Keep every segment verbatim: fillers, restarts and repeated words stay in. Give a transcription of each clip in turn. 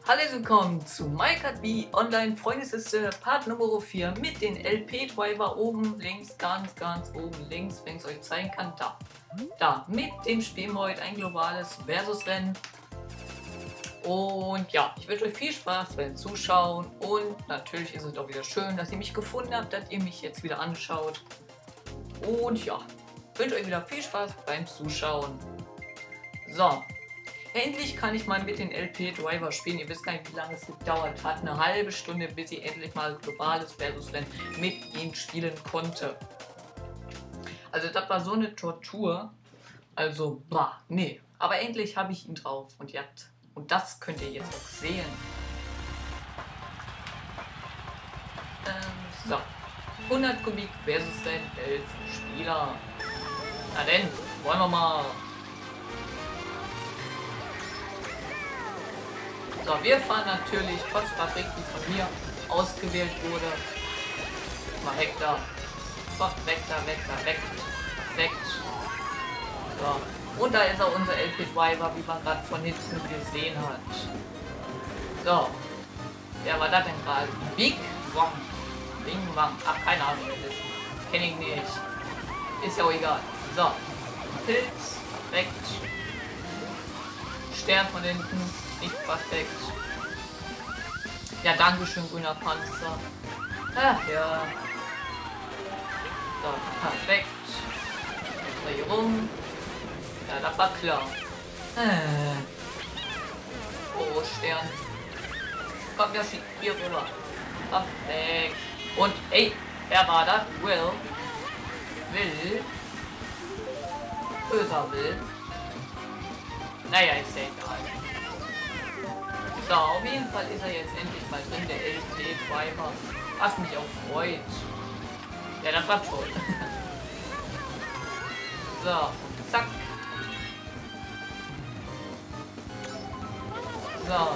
Hallo, willkommen zu MyCutB Online Freundesliste Part Nummer vier mit den L P-Driver oben links, ganz, ganz oben links, wenn ich es euch zeigen kann, da. Da, mit dem Spielmod ein globales Versusrennen. Und ja, ich wünsche euch viel Spaß beim Zuschauen und natürlich ist es auch wieder schön, dass ihr mich gefunden habt, dass ihr mich jetzt wieder anschaut. Und ja, ich wünsche euch wieder viel Spaß beim Zuschauen. So. Endlich kann ich mal mit den L P-Driver spielen. Ihr wisst gar nicht, wie lange es gedauert hat. Eine halbe Stunde, bis ich endlich mal globales Versusrennen mit ihm spielen konnte. Also das war so eine Tortur. Also, bah, nee. Aber endlich habe ich ihn drauf und ja, und das könnt ihr jetzt auch sehen. Ähm, so. hundert Kubik versus elf Spieler. Na denn, wollen wir mal. So, wir fahren natürlich Postfabrik, die von mir ausgewählt wurde. Mal weg da. So, weg da, weg da, weg. Perfekt. So. Und da ist auch unser L P-Driver, wie man gerade von hinten gesehen hat. So. Wer war das denn gerade? Big Wong. Bing Wong. Ach, keine Ahnung, wer das ist. Kenn ich nicht. Ist ja auch egal. So. Pilz. Perfekt. Stern von hinten. Nicht perfekt. Ja, danke schön, grüner Panzer. Ach ja. So, perfekt. Jetzt mal hier rum. Ja, das war klar. Äh. Oh, Stern. Komm, ja, schick hier rüber. Perfekt. Und, ey, wer war das? Will. Will. Böser Will. Naja, ist ja egal. So, auf jeden Fall ist er jetzt endlich mal drin, der L P-Driver. Was mich auch freut. Ja, das war toll. So, zack. So.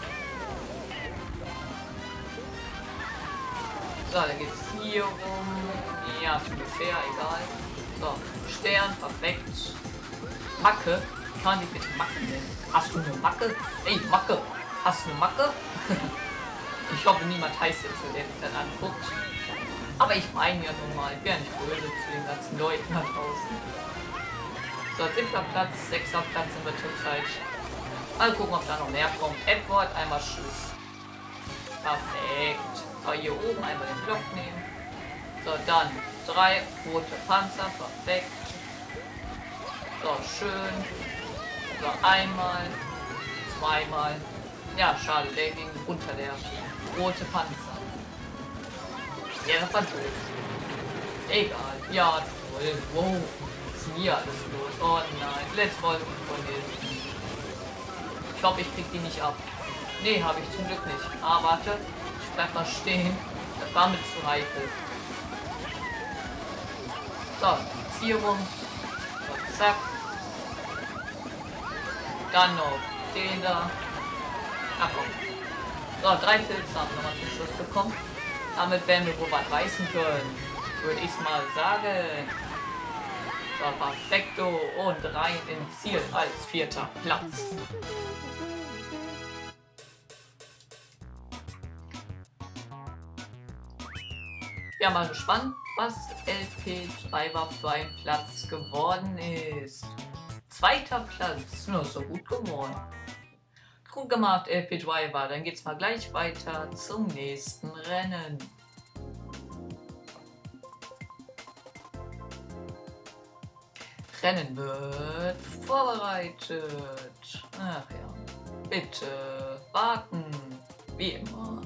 So, dann geht's hier rum. Ja, ist ungefähr, egal. So, Stern, perfekt. Macke. Wie kann man die bitte Macke nennen? Hast du eine Macke? Ey, Macke! Hast du eine Macke? Ich hoffe, niemand heißt jetzt, der sich dann anguckt. Aber ich meine ja nun mal, ich wäre nicht böse zu den ganzen Leuten da draußen. So, siebter Platz, sechster Platz sind wir zurzeit. Mal gucken, ob da noch mehr kommt. Edward, einmal Schuss. Perfekt. So, hier oben einmal den Block nehmen. So, dann drei rote Panzer. Perfekt. So, schön. So, einmal. Zweimal. Ja, schade, der ging unter der rote Panzer. Ja, das war doof. Egal. Ja, toll. Wow. Was ist hier alles los? Oh nein. Let's Wolken von hinten. Ich glaube, ich krieg die nicht ab. Nee, habe ich zum Glück nicht. Ah, warte. Ich bleib mal stehen. Das war mir zu heikel. So, Ziehung. So, zack. Dann noch den da. Ach komm. So, drei Pilze haben wir nochmal zum Schluss bekommen. Damit werden wir wohl was reißen können. Würde ich mal sagen. So, perfekto. Und rein ins Ziel als vierter Platz. Ja, mal gespannt, was L P-Driver für ein Platz geworden ist. Zweiter Platz. Nur so gut geworden. Gut gemacht, L P-Driver. Dann geht's mal gleich weiter zum nächsten Rennen. Rennen wird vorbereitet. Ach ja. Bitte warten. Wie immer.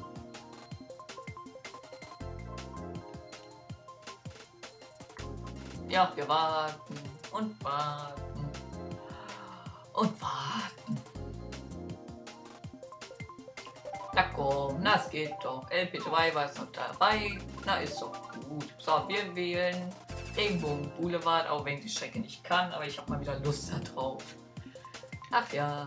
Ja, wir warten und warten und warten. Na komm, das geht doch. L P-Driver ist noch dabei. Na, ist doch gut. So, wir wählen Regenbogen Boulevard, auch wenn ich die Strecke nicht kann, aber ich habe mal wieder Lust darauf. Ach ja.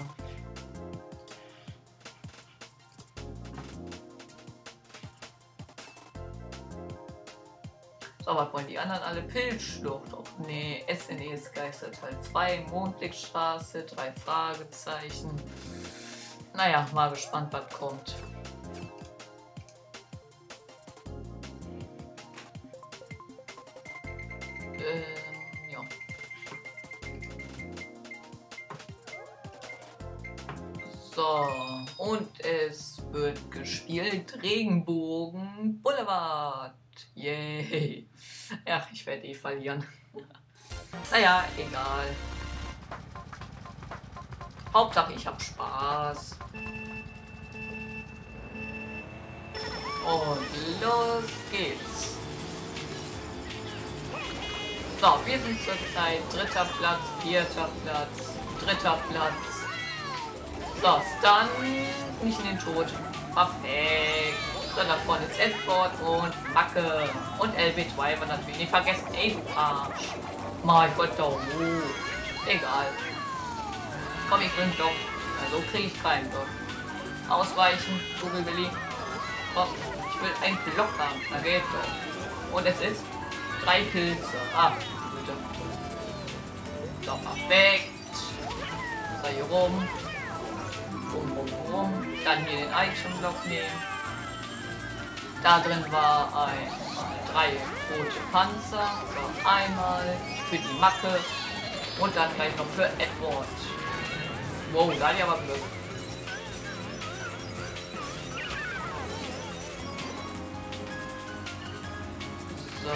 So, was wollen die anderen alle? Pilzschlucht. Oh, nee, S N E ist Geister Teil zwei, Mondlichtstraße, drei Fragezeichen. Naja, mal gespannt, was kommt. Ähm, ja. So, und es wird gespielt Regenbogen Boulevard. Yay. Ja, ich werde eh verlieren. Naja, egal. Hauptsache ich habe Spaß. Und los geht's. So, wir sind zurzeit dritter Platz, vierter Platz, dritter Platz. So, Stun, nicht in den Tod. Perfekt. So, da vorne ist Edward und Macke. Und L B zwei war natürlich nicht vergessen. Ey, du Arsch. Mal, ich wollte doch hoch. Egal. Komm, ich bring doch. Also kriege ich keinen Block. Ausweichen, Google Willi. Komm, ich will einen Block haben. Da geht doch. Und es ist drei Pilze. Ah, bitte. So, perfekt. So, hier rum. Rum, rum, rum. Dann hier den Item-Block nehmen. Da drin war ein drei rote Panzer. So, einmal für die Macke. Und dann gleich noch für Edward. Wow, da hat ja aber Glück. So.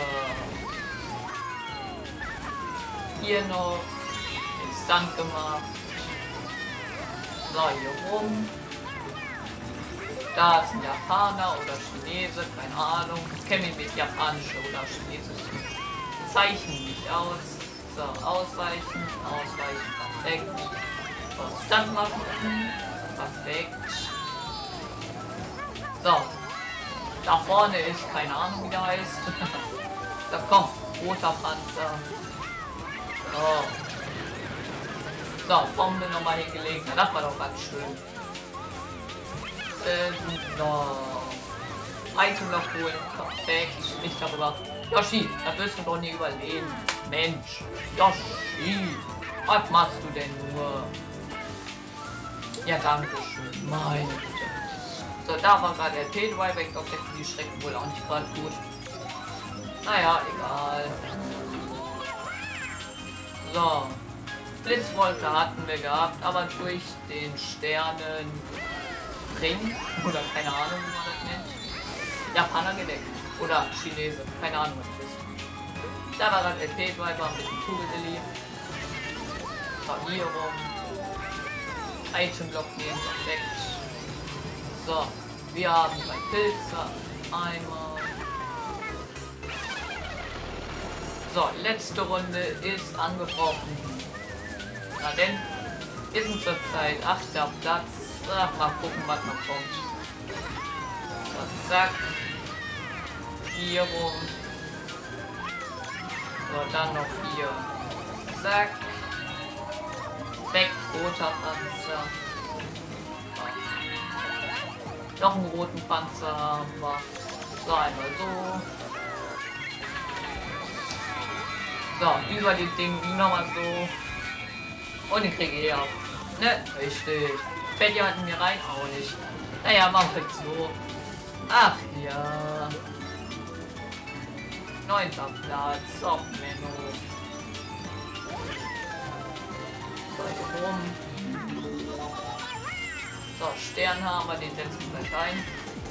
Hier noch den Stunt gemacht. So, hier rum. Da ist ein Japaner oder Chinese, keine Ahnung. Ich kenne mich mit japanische oder chinesischen Zeichen nicht aus. So, ausweichen, ausweichen, perfekt. So, Stunt machen, perfekt. So, da vorne ist, keine Ahnung wie der heißt. Da kommt, roter Panzer. So. So, Bombe nochmal hingelegt. Na, das war doch ganz schön. Äh, so. Item noch holen. Perfekt. Nicht darüber. Yoshi, da wirst du doch nie überleben. Mensch. Yoshi. Was machst du denn nur? Ja, danke schön. Meine Güte. So, da war gerade der P-Driver. Ich glaube, der die Schrecken wohl auch nicht gerade gut. Naja, egal. So. Blitzwolke hatten wir gehabt, aber durch den Sternen Ring oder keine Ahnung, wie man das nennt. Japaner gedeckt. Oder Chinese. Keine Ahnung, was das ist. Da war dann L P-Driver mit dem Kugelilly. So, hier rum. Item-Block nehmen, perfekt. So, wir haben zwei Pilze. Einmal. So, letzte Runde ist angebrochen. Na denn, wir sind zurzeit achter Platz. Ach, mal gucken, was noch kommt. So, zack. Hier rum. So, dann noch hier. Zack. Weg, roter Panzer. So. Noch einen roten Panzer haben wir. So, einmal so. So, über die Dinge nochmal so. Und den kriege ich ab. Ne, richtig. Fällt jemand in mir rein? Auch nicht. Naja, machen wir so. Ach ja. Neunter Platz. Oh, Menno. So, hier rum. So, Stern haben wir, den setzen wir gleich ein.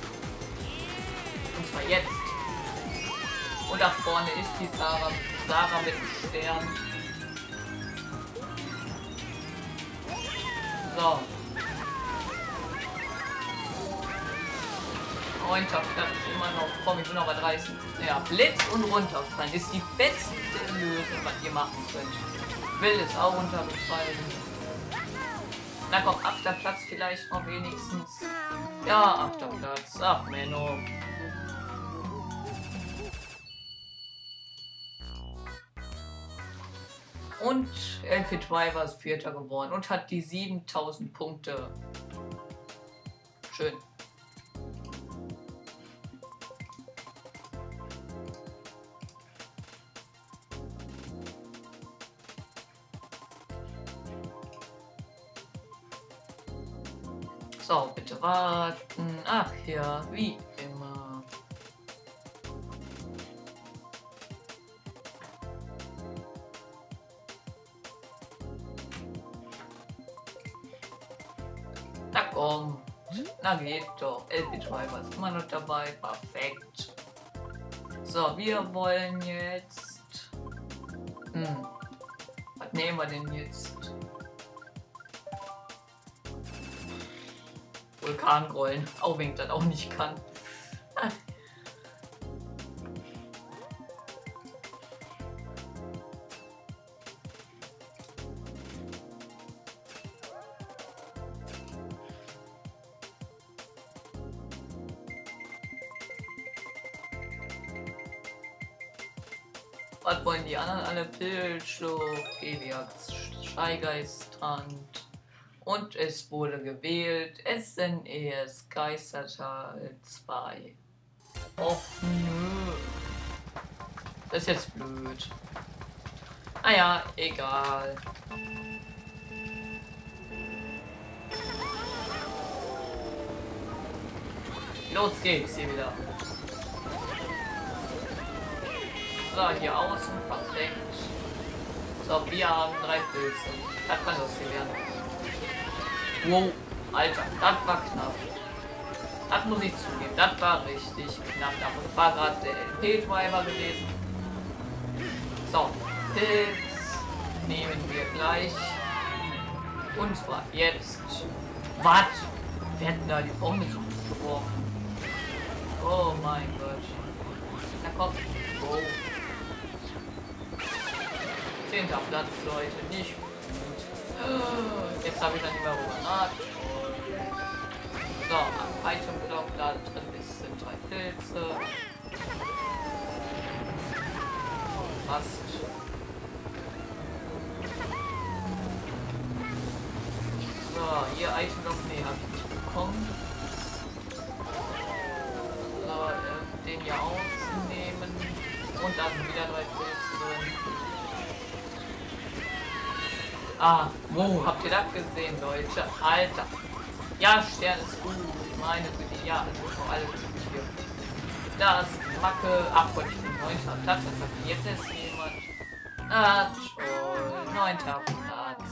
Und zwar jetzt. Und da vorne ist die Sarah. Sarah mit dem Stern. So. Neunter Platz immer noch. Komm, ich bin noch bei dreißig. Ja, Blitz und runterfallen ist die beste Lösung, was ihr machen könnt. Will ist auch runtergefallen. Na komm, achter Platz vielleicht noch wenigstens. Ja, achter Platz. Ach, Menno. Und L P zwei war Vierter geworden und hat die siebentausend Punkte. Schön. So, bitte warten. Ach ja, wie immer. Na komm. Na geht doch. L P Driver ist immer noch dabei. Perfekt. So, wir wollen jetzt... Hm. Was nehmen wir denn jetzt? Vulkanrollen. Auch wenn ich das auch nicht kann. Was wollen die anderen alle? Pilzschlucht, Geliax, Scheigeiststrand. Und es wurde gewählt S N E S Geistertal zwei. Och nö. Das ist jetzt blöd. Naja, egal. Los geht's hier wieder. So, hier außen, perfekt. So, wir haben drei Pilze. Das kann lustig werden. Wow, Alter, das war knapp. Das muss ich zugeben, das war richtig knapp. Das war gerade der L P-Driver gewesen. So, Pilz nehmen wir gleich. Und zwar jetzt. Was? Wir hätten da die Bombe so geworfen. Oh mein Gott. Na komm. Oh. Zehnter Platz, Leute. Nicht gut. Jetzt habe ich dann immer Romanat. So, am Item-Block da drin ist, sind drei Pilze. Passt. So, hier Item-Block, nee, habe ich nicht bekommen. So, äh, den hier ausnehmen. Und da sind wieder drei Pilze drin. Ah, wo habt ihr das gesehen, Leute? Alter. Ja, Stern ist gut. Meine Güte, ja, das ist noch alles gut hier. Da ist Macke. Ach Gott, ich bin neunter Platz. Jetzt ist jemand. Ah, toll. Neunter Platz.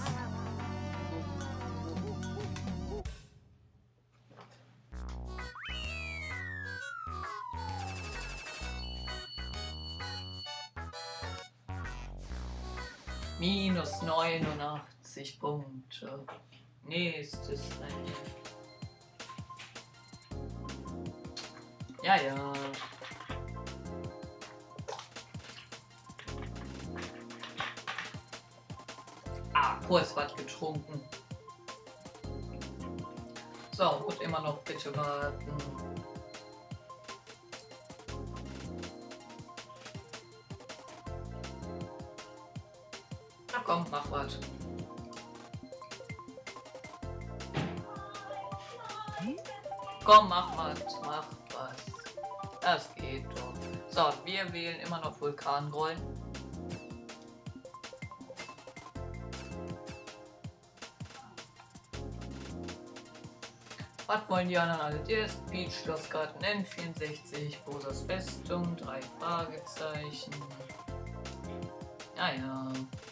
Minus neunundachtzig Punkte. Nächstes Rennen. Ja, ja. Ah, kurz was getrunken. So, gut, immer noch bitte warten. Na komm, mach was. Komm, mach was, mach was. Das geht doch. So, wir wählen immer noch Vulkanrollen. Was wollen die anderen alle? D S P, Schlossgarten N vierundsechzig, Bosas Festung, drei Fragezeichen. Ja, ja.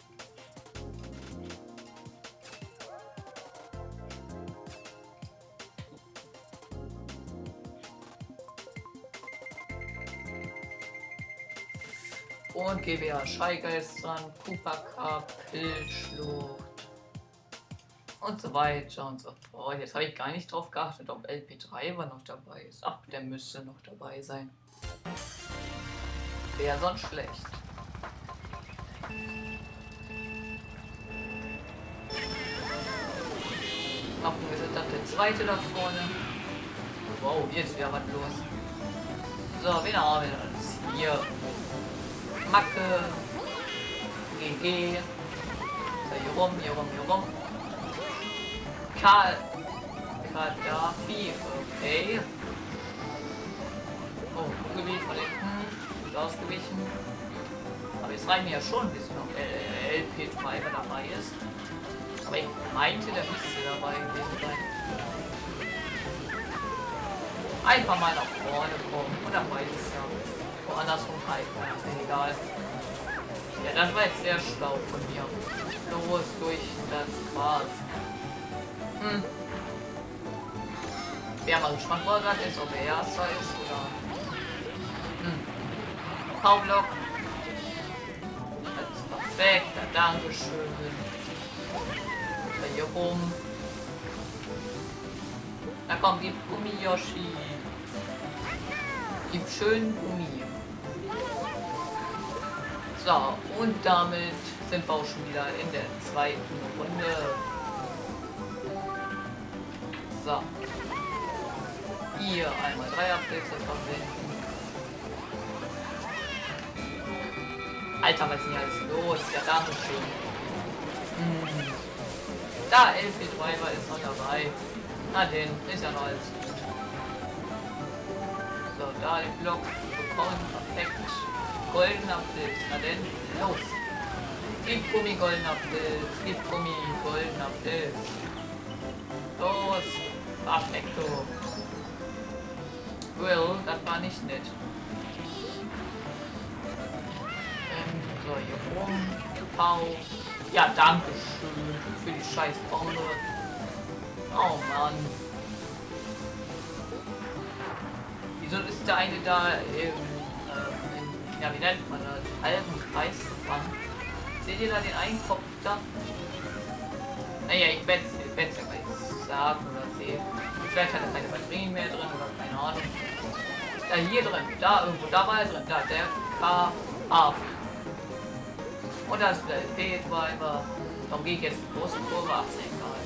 Und G W A Scheigeistern, Cooper Cup, Pilzschlucht und so weiter und so fort. Jetzt habe ich gar nicht drauf geachtet, ob L P Driver noch dabei ist. Ach, der müsste noch dabei sein. Wäre sonst schlecht. Ach, wir sind dann der zweite da vorne. Wow, hier ist wieder was los. So, wen haben wir das? Hier. Macke. G G. So, hier rum, hier rum, hier rum. Karl. Gaddafi. Okay. Oh, Gebiet von hinten. Gut ausgewichen. Aber jetzt reichen ja schon, bis noch L P Driver dabei ist. Aber ich meinte, der müsste dabei gewesen sein. Einfach mal nach vorne kommen. Oder beides ja. Woanders rum halt. Ja, egal. Ja, das war jetzt sehr schlau von mir. Los durch das Gras. Hm. Wäre mal gespannt, wo er gerade ist, ob er erster ist oder. Hm. V-Block. Das ist perfekt. Ja, Dankeschön. Da hier rum. Da kommt die Gummi Yoshi. Gib schön Gummi. So, und damit sind wir auch schon wieder in der zweiten Runde. So. Hier einmal Dreierplätze verwenden. Alter, was ist denn alles los? Ja, Dankeschön. Hm. Da, L P Driver ist noch dabei. Na denn, ist ja noch alles gut. So, da den Block bekommen, perfekt. Goldener Blitz, na denn, los. Gib Gummi, goldener Blitz, gib Gummi, goldener Blitz. Los, perfekto. Well, das war nicht nett. Ähm, so, hier rum, Pau. Ja, danke schön für die scheiß Bombe. Oh Mann. Wieso ist der eine da im, äh, im ja, wie nennt man das? Halben Kreis gefahren? Seht ihr da den einen Kopf da? Naja, ich werde es ja gleich sagen oder sehen. Vielleicht hat er keine Batterien mehr drin oder keine Ahnung. Da hier drin, da irgendwo, da war er drin, da, der K A. Und da ist der L P-Driver. Darum gehe ich jetzt die große Kurve, ach, ist egal.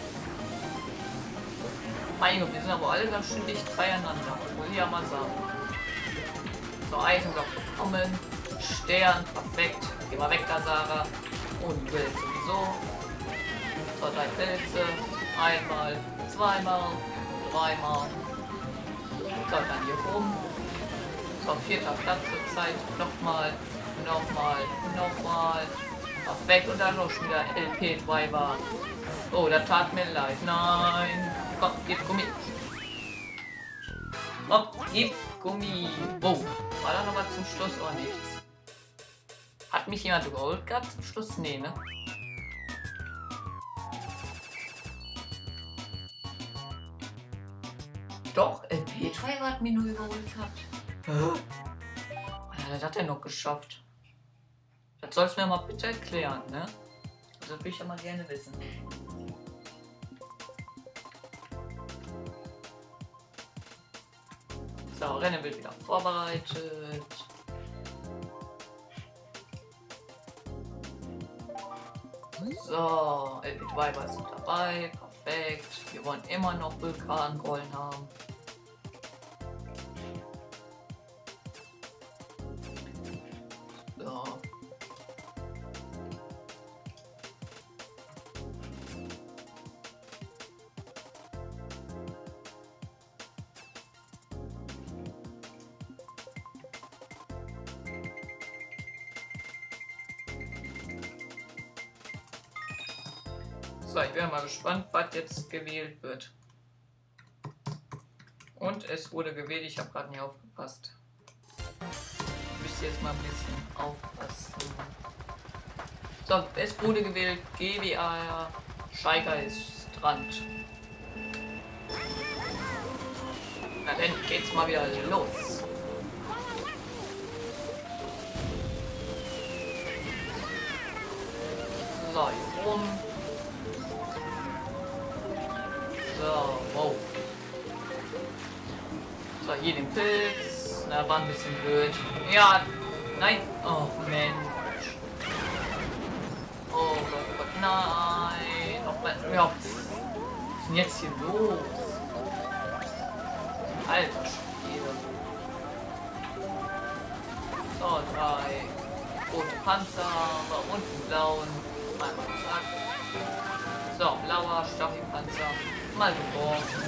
Mein Gott, wir sind aber alle ganz schön dicht beieinander, muss ich ja mal sagen. So, Item noch bekommen. Stern, perfekt. Geh mal weg da, Sarah. Und Bild sowieso. So, drei Pilze. Einmal, zweimal, dreimal. So, dann hier oben. So, vierter Platz zur Zeit. Nochmal, nochmal, nochmal. Perfekt. Und dann noch schon wieder L P-Driver. Oh, das tat mir leid. Nein. Komm, gib Gummi. Komm, gib Gummi. Wow. War da noch was zum Schluss oder nichts? Hat mich jemand überholt gehabt zum Schluss? Nee, ne? Doch, L P-Driver hat mich nur überholt gehabt. Was hat er noch geschafft? Das sollst du mir mal bitte erklären, ne? Das würde ich ja mal gerne wissen. So, Rennen wird wieder vorbereitet. So, L P-Driver ist dabei. Perfekt. Wir wollen immer noch Vulkanrollen haben. So. So, ich bin mal gespannt, was jetzt gewählt wird. Und es wurde gewählt, ich habe gerade nicht aufgepasst. Müsst ihr jetzt mal ein bisschen aufpassen. So, es wurde gewählt, G W A Scheiger ist Strand. Na dann geht's mal wieder los. So, hier rum. So, wow. So, hier den Pilz. Na, war ein bisschen blöd. Ja, nein. Oh, Mensch. Oh Gott, oh Gott, nein. Noch mal. Ja, was ist denn jetzt hier los? Alter Schwede. So, drei rote Panzer und einen blauen. Einmal zack. So, blauer Stachelpanzer. Mal geworfen.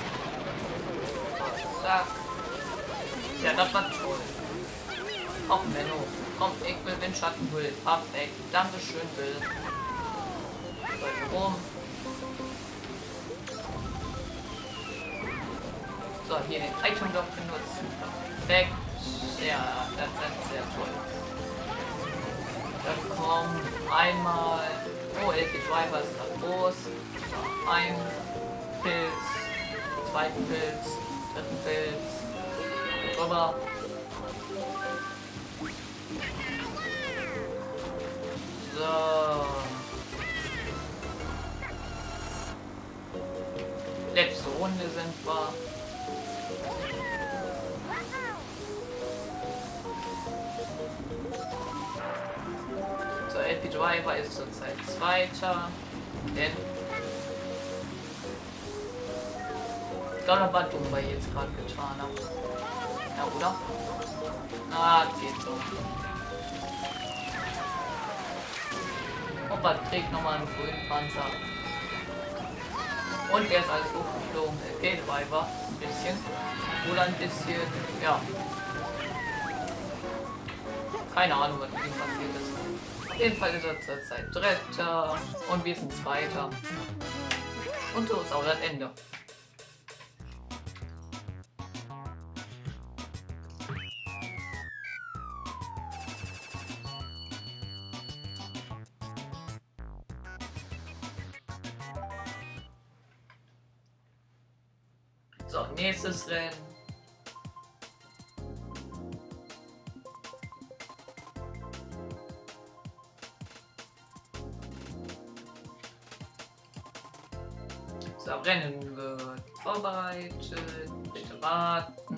Zack. Ja, das war toll. Auch Menno. Komm, ich will Windschatten Will. Perfekt. Dankeschön, Will. So, hier rum. So, So, hier den Item Block benutzen. Perfekt. Ja, das ist sehr toll. Dann kommen einmal. Oh, L P Driver ist da groß. So, ein Pilz, zweiten Pilz, dritten Pilz. Rüber. So. Letzte Runde sind wir. So, L P Driver ist zurzeit Zweiter. Denn ich glaube, das war dumm, was ich jetzt gerade getan habe. Ja, oder? Ah, geht so. Opa trägt nochmal einen grünen Panzer. Und der ist alles hochgeflogen. L P Driver ein bisschen. Oder ein bisschen, ja. Keine Ahnung, was mit ihm passiert ist. Auf jeden Fall ist er zurzeit Dritter und wir sind Zweiter. Und so ist auch das Ende. So, nächstes Rennen. So, Rennen wird vorbereitet. Bitte warten.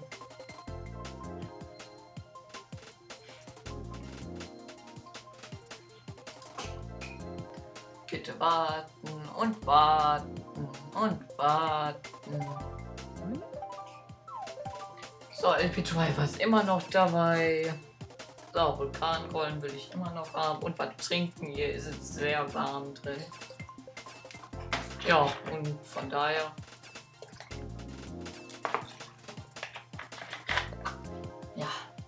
Bitte warten und warten und warten. So, L P Driver ist immer noch dabei. So, Vulkanrollen will ich immer noch haben. Und was trinken, hier ist es sehr warm drin. Ja, und von daher. Ja.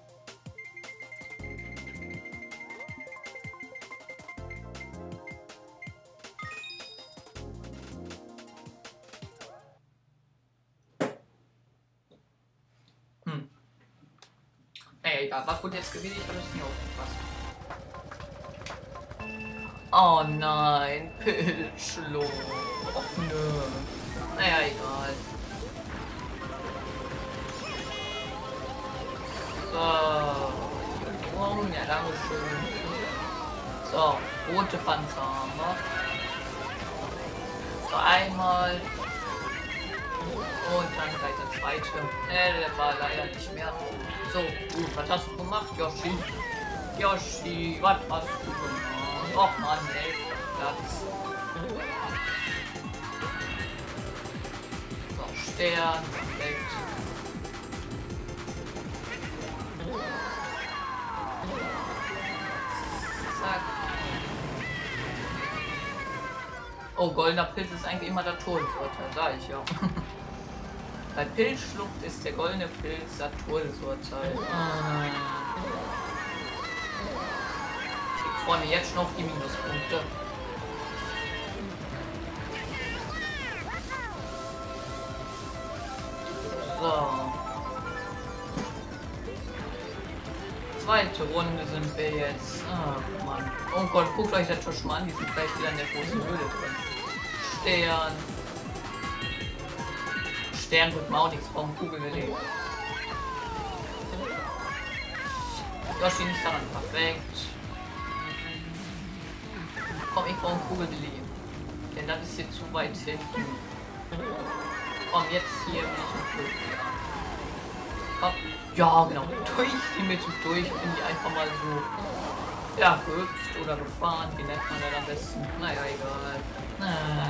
Hm. Naja, egal. Was gut jetzt gewesen? Ich habe es nicht aufgepasst. Oh nein, Pilzschluck. Och nö. Naja, egal. So. Oh, ja, danke schön. So, rote Panzer haben wir. So, einmal. Und dann gleich der zweite. Ne, der war leider nicht mehr. So, gut, was hast du gemacht, Yoshi? Yoshi, was hast du gemacht? Och man, ey, Platz. So, Stern, perfekt. Zack. Oh, goldener Pilz ist eigentlich immer der Todesurteil, sag ich ja. Bei Pilzschlucht ist der goldene Pilz das Todesurteil. Ah. Ich freue mich jetzt schon auf die Minuspunkte. So. Zweite Runde sind wir jetzt. Oh Mann. Oh Gott, guckt euch das schon mal an, die sind gleich wieder in der großen Höhle drin. Stern. Stern wird auch nichts vom Kugel gelegt. Yoshi nicht daran, perfekt. Komm, ich brauche Kugel gelegt. Denn das ist hier zu weit hinten. Komm, jetzt hier bin ich im Flug. Komm. Ja, genau. Durch die Mitte durch bin ich einfach mal so. Ja, gehüpft oder gefahren. Wie nennt man das am besten? Naja, egal. Na.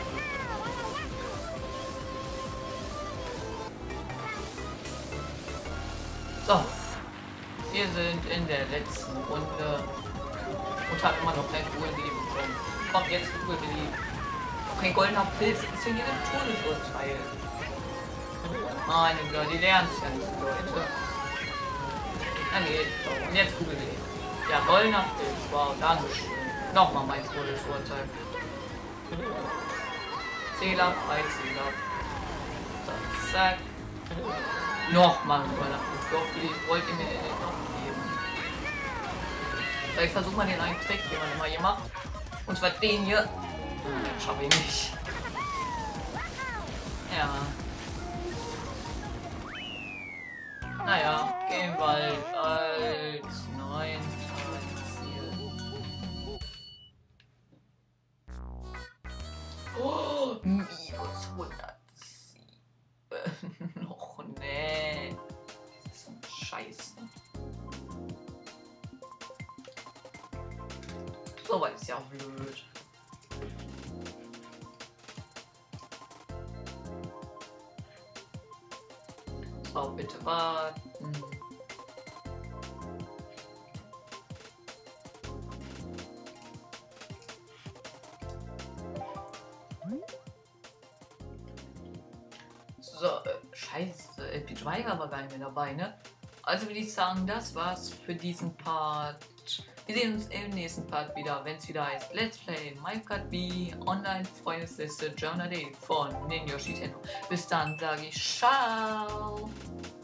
So, wir sind in der letzten Runde und hat immer noch kein Kugelgeli bekommen. Kommt jetzt Kugelgeli. Okay, goldener Pilz ist ja hier ein Todesurteil. Meine Güte, die lernen es ja nicht, Leute. Dann geht doch. Und jetzt Kugelgeli. Ja, goldener Pilz. Wow, dankeschön. Nochmal mein Todesurteil. Zähler, frei Zähler. So, zack. Nochmal ein Überlappen. Ich glaube, die wollt ihr mir noch geben. Vielleicht versucht man den einen Trick, den man immer hier macht. Und zwar den hier. Hm, schaffe ich nicht. Ja. Naja, gehen bald als neuen Ziel. Oh, minus hundertsieben. Och nee. Das ist ein Scheiße. So weit ist ja auch blöd. So, bitte warten. So, äh, scheiße, äh, Peach war aber gar nicht mehr dabei, ne? Also würde ich sagen, das war's für diesen Part. Wir sehen uns im nächsten Part wieder, wenn es wieder heißt Let's Play Mario Kart B Online Freundesliste Journal Day von Ninja Shitendo. Bis dann sage ich ciao.